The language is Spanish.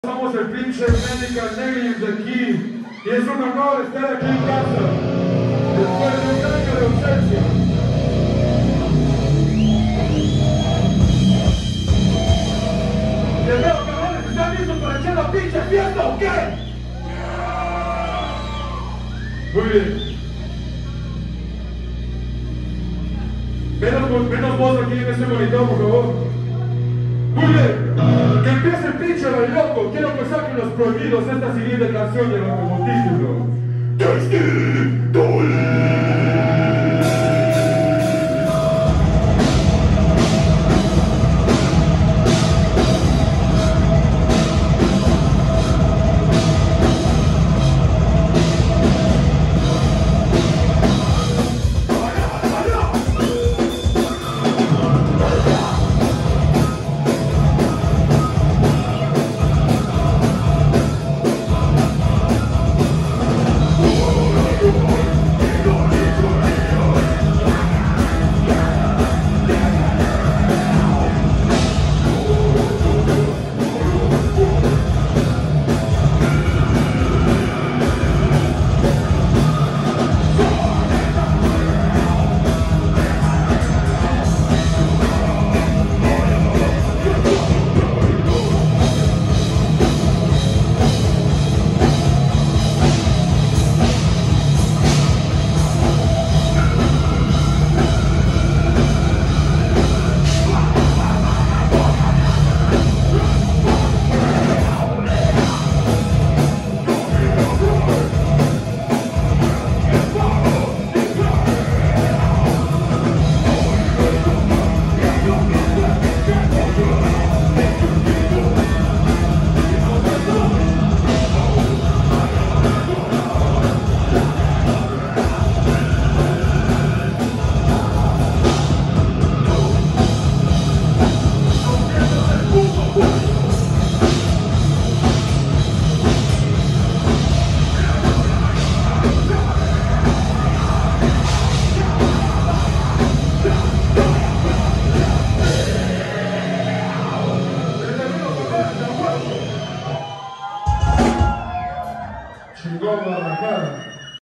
Somos el pinche Medical Negatives de aquí y es un honor estar aquí en casa después de un año de ausencia. Les veo, cabrones, ¿están listos para echar la pinche fiesta o qué? Muy bien. Menos voz aquí en este monitor, por favor. Muy bien. Que empiece el pinche bailoco. Quiero que saquen los prohibidos. Esta siguiente canción lleva como título Tasty Doll.